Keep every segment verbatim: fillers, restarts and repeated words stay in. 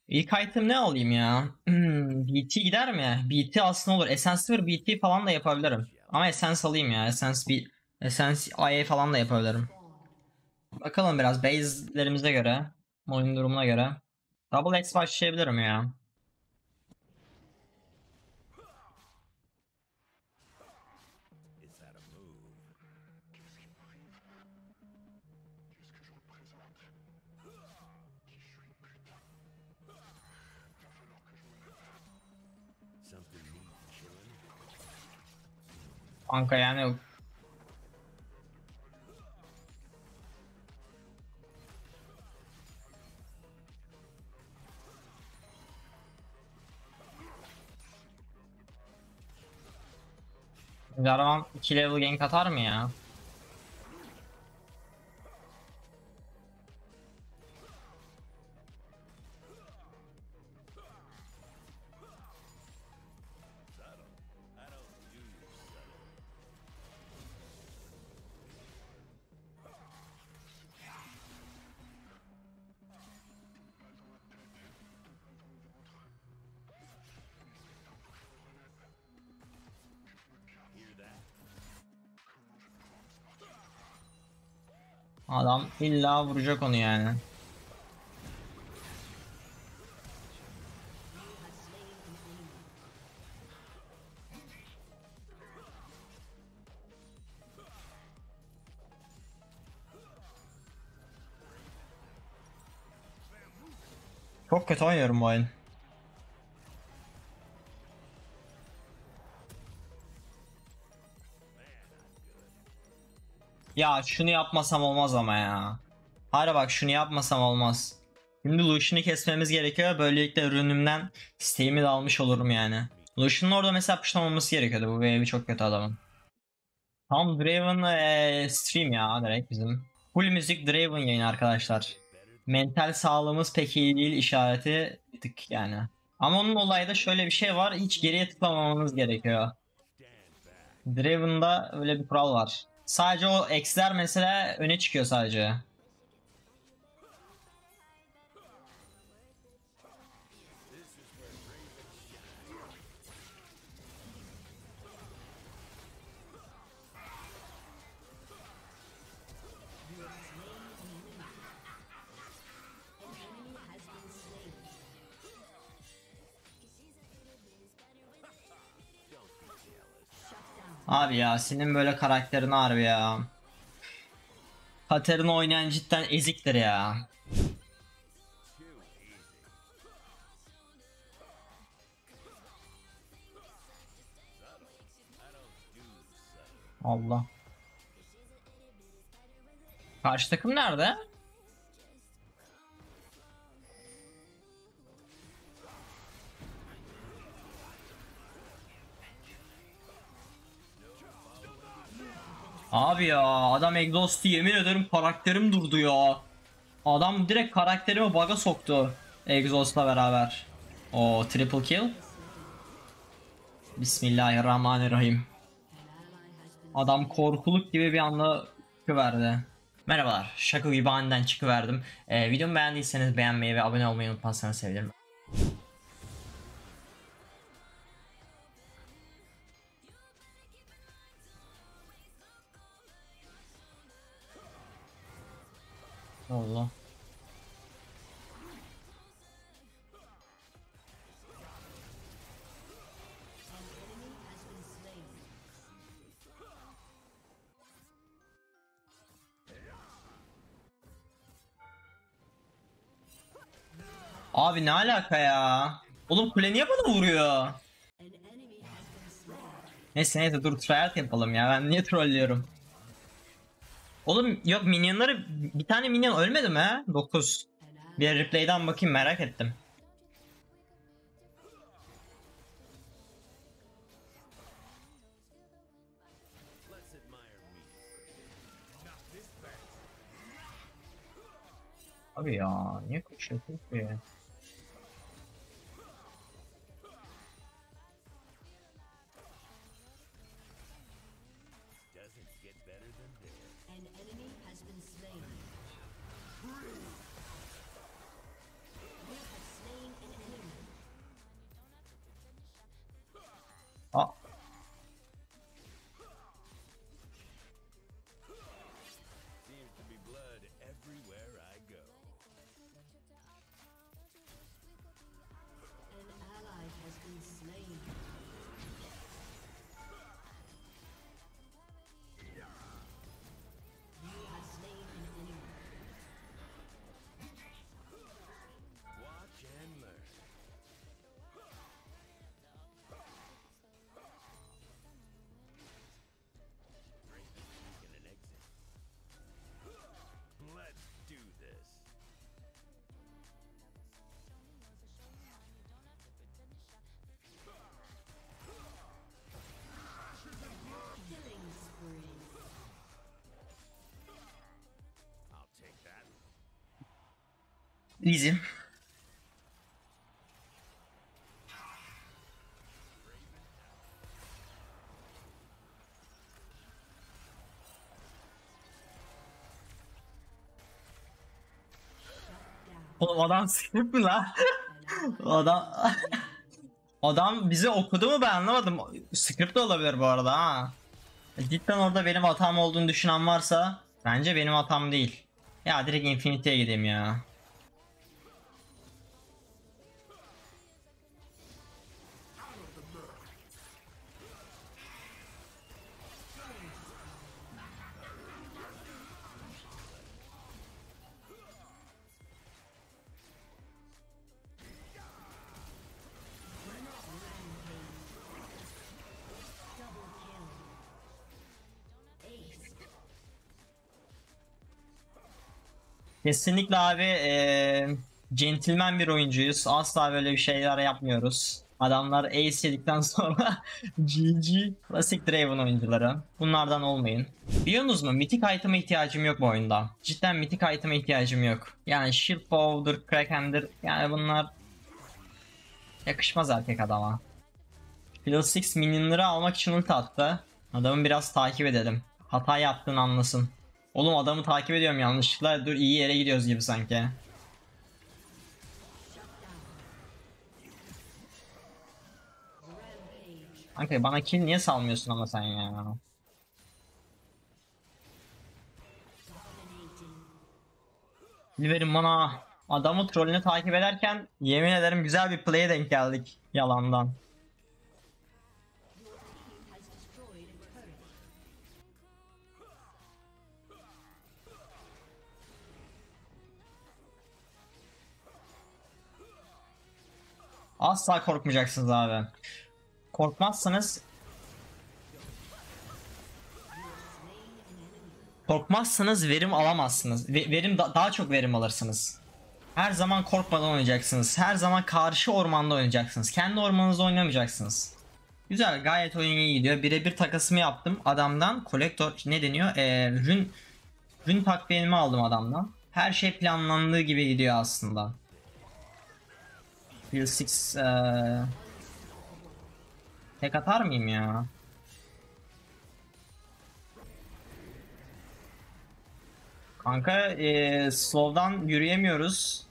İlk item ne alayım ya? Hmm, B T gider mi? B T aslında olur. Essence bir B T falan da yapabilirim. Ama Essence alayım ya. Essence bir Essence I A falan da yapabilirim. Bakalım biraz base'lerimize göre, oyun durumuna göre. Double X başlayabilirim ya. Kanka yani Jarvan iki level gank atar mı ya? Adam illa vuracak onu yani. Çok kötü oynuyorum bu oyun. Ya şunu yapmasam olmaz ama ya. Hayır bak şunu yapmasam olmaz. Şimdi Lucian'ı kesmemiz gerekiyor. Böylelikle ürünümden isteğimi de almış olurum yani. Lucian'ın orada mesela pışlamaması gerekiyordu. Bu wave'i çok kötü adamın. Tam Draven eee, stream ya direkt bizim. Full müzik Draven yayın arkadaşlar. Mental sağlığımız pek iyi değil işareti bir tık yani. Ama onun olayda şöyle bir şey var. Hiç geriye tıklamamamız gerekiyor. Draven'da öyle bir kural var. Sadece o X'ler mesela öne çıkıyor sadece. Abi ya senin böyle karakterin harbi ya. Katarina oynayan cidden eziktir ya. Allah. Karşı takım nerede? Abi ya adam Exhaust'u yemin ederim karakterim durdu ya. Adam direkt karakterimi bug'a soktu. Exhaust'la beraber. O triple kill. Bismillahirrahmanirrahim. Adam korkuluk gibi bir anda çıkıverdi. Merhabalar. Şaka gibi aniden çıkıverdim. Ee, videomu beğendiyseniz beğenmeyi ve abone olmayı unutmazsanız sevinirim. Allah. Abi ne alaka ya? Oğlum kule niye bana vuruyor? Neyse neyse dur tryhard yapalım ya. Ben niye trollüyorum? Oğlum yok minyonları bir tane minyon ölmedi mi? dokuz. Bir replay'den bakayım merak ettim. Abi ya niye koşuyorsun ki? Easy. Oğlum adam skip mi lan? Adam adam bizi okudu mu ben anlamadım. Script de olabilir bu arada ha. Cidden orada benim hatam olduğunu düşünen varsa bence benim hatam değil. Ya direkt Infinity'ye gideyim ya. Kesinlikle abi eee centilmen bir oyuncuyuz. Asla böyle bir şeyler yapmıyoruz. Adamlar ace yedikten sonra G G. Klasik Draven oyuncuları. Bunlardan olmayın. Biliyorsunuz mu? Mythic item'a ihtiyacım yok bu oyunda. Cidden Mythic item'a ihtiyacım yok. Yani Shield Bow'dur, Kraken'dir. Yani bunlar yakışmaz erkek adama. Fiddle altı minyonları almak için ult attı. Adamı biraz takip edelim. Hata yaptığını anlasın. Oğlum adamı takip ediyorum yanlışlıkla. Dur iyi yere gidiyoruz gibi sanki. Kanka bana kill niye salmıyorsun ama sen ya? Bir verin bana. Adamı trollünü takip ederken yemin ederim güzel bir play'e denk geldik yalandan. Asla korkmayacaksınız abi. Korkmazsanız korkmazsanız verim alamazsınız. Ve- verim da- daha çok verim alırsınız. Her zaman korkmadan oynayacaksınız. Her zaman karşı ormanda oynayacaksınız. Kendi ormanınızda oynamayacaksınız. Güzel, gayet oyun iyi gidiyor. Birebir takasımı yaptım adamdan. Kolektör ne deniyor? Ee, rün rün takviyemi aldım adamdan. Her şey planlandığı gibi gidiyor aslında. Bill Six ee, tek atar mıyım ya? Kanka ee, slow'dan yürüyemiyoruz.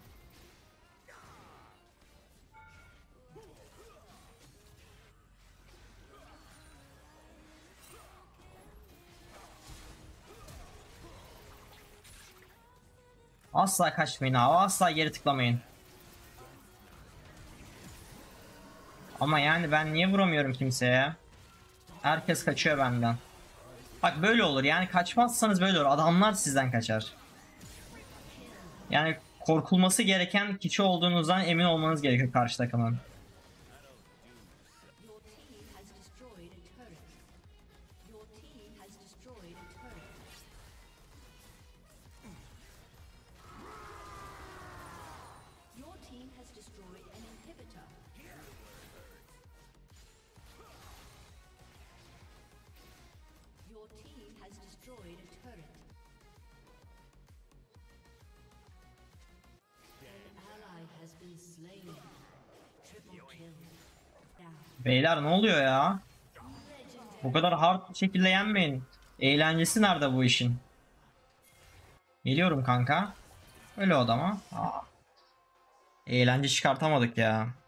Asla kaçmayın abi. Asla geri tıklamayın. Ama yani ben niye vuramıyorum kimseye? Herkes kaçıyor benden. Bak böyle olur yani kaçmazsanız böyle olur. Adamlar sizden kaçar. Yani korkulması gereken kişi olduğunuzdan emin olmanız gerekiyor karşı takımın. Beyler ne oluyor ya? Bu kadar hard bir şekilde yenmeyin. Eğlencesi nerede bu işin? Geliyorum kanka. Öyle odama. Aa, eğlence çıkartamadık ya.